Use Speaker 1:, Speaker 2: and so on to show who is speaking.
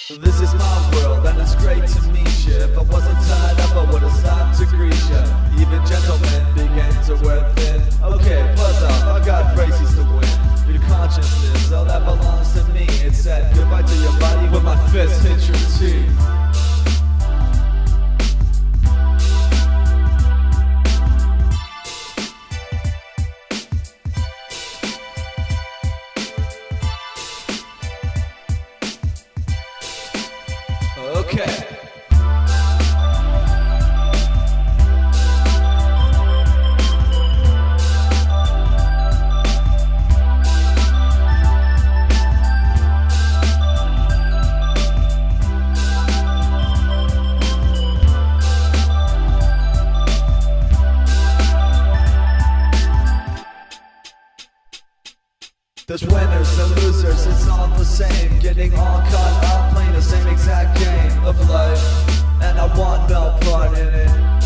Speaker 1: This is my world and it's great to meet you. If I wasn't tied up I would've stopped to greet you. Even gentlemen begin to wear thin. Okay, buzz up, I got races to win. Your consciousness, all that belongs to me. It said goodbye to your body when my fist hit your teeth. Okay. There's winners and losers, it's all the same. Getting all caught up, playing the same exact game of life. And I want no part in it.